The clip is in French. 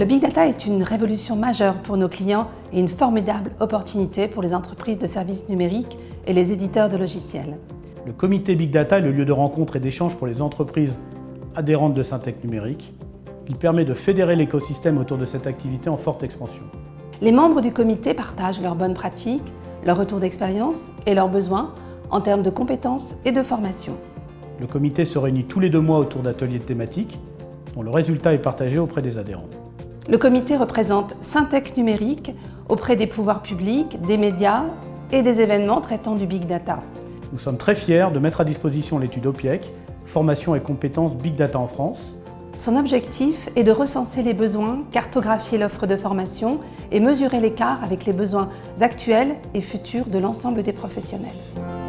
Le Big Data est une révolution majeure pour nos clients et une formidable opportunité pour les entreprises de services numériques et les éditeurs de logiciels. Le comité Big Data est le lieu de rencontre et d'échange pour les entreprises adhérentes de Syntec Numérique. Il permet de fédérer l'écosystème autour de cette activité en forte expansion. Les membres du comité partagent leurs bonnes pratiques, leurs retours d'expérience et leurs besoins en termes de compétences et de formation. Le comité se réunit tous les 2 mois autour d'ateliers thématiques dont le résultat est partagé auprès des adhérents. Le comité représente Syntec Numérique auprès des pouvoirs publics, des médias et des événements traitant du Big Data. Nous sommes très fiers de mettre à disposition l'étude OPIEC, Formation et compétences Big Data en France. Son objectif est de recenser les besoins, cartographier l'offre de formation et mesurer l'écart avec les besoins actuels et futurs de l'ensemble des professionnels.